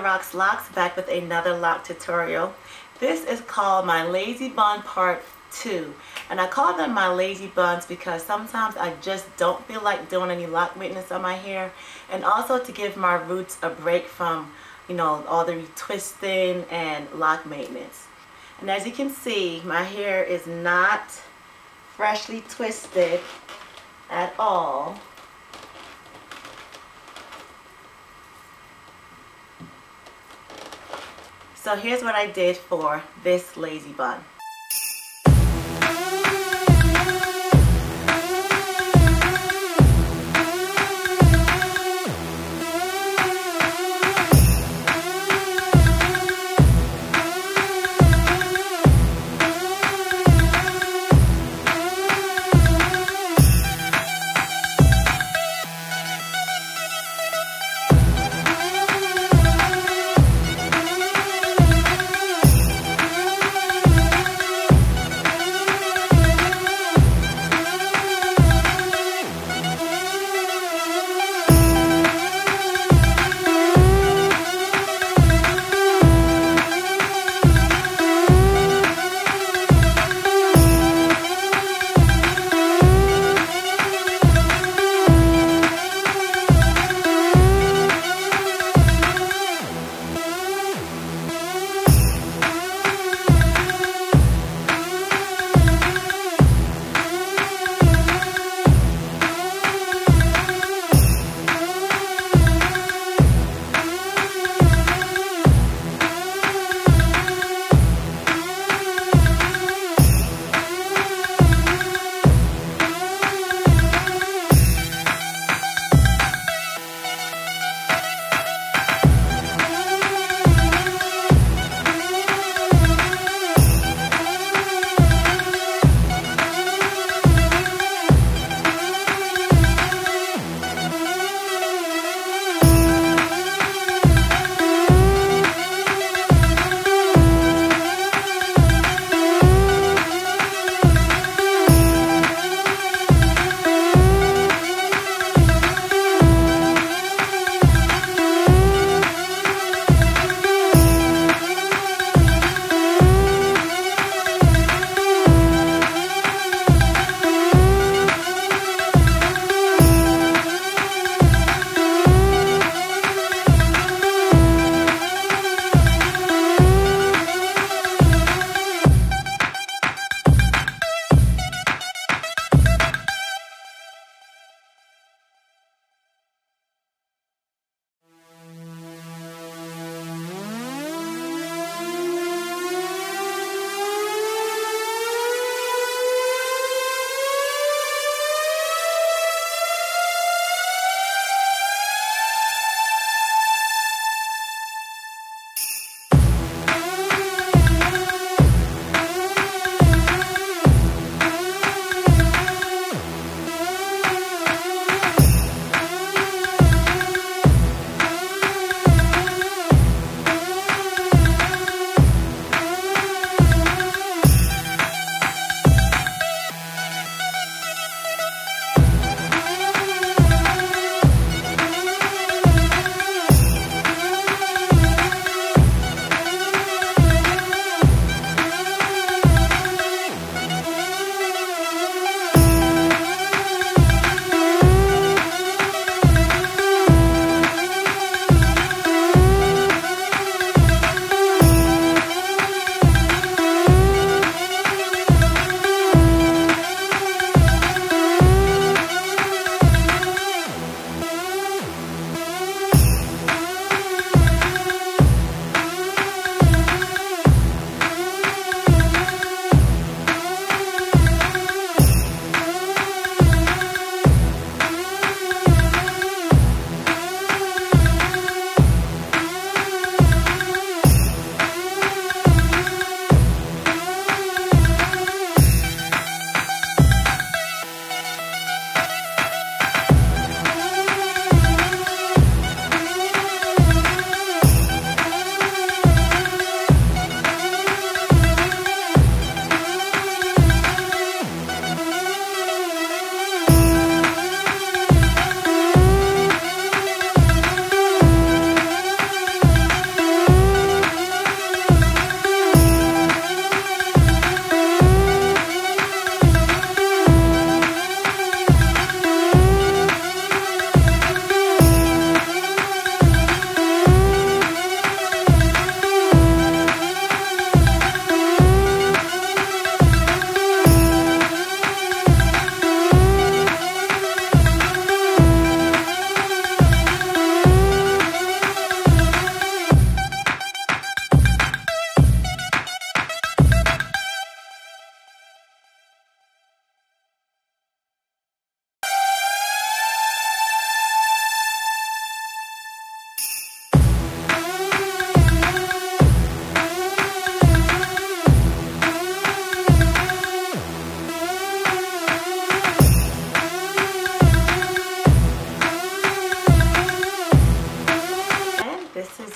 Rocks Locks, back with another lock tutorial. This is called my lazy bun part 2, and I call them my lazy buns because sometimes I just don't feel like doing any lock maintenance on my hair, and also to give my roots a break from, you know, all the retwisting and lock maintenance. And as you can see, my hair is not freshly twisted at all. So here's what I did for this lazy bun.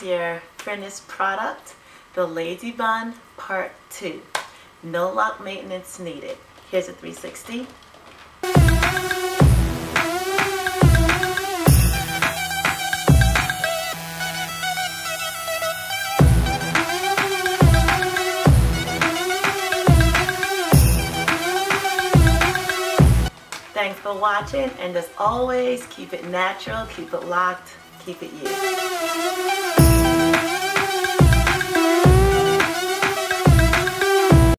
your finished product, the Lazy Bun Part 2. No lock maintenance needed. Here's a 360. Thanks for watching, and as always, keep it natural, keep it locked, keep it you.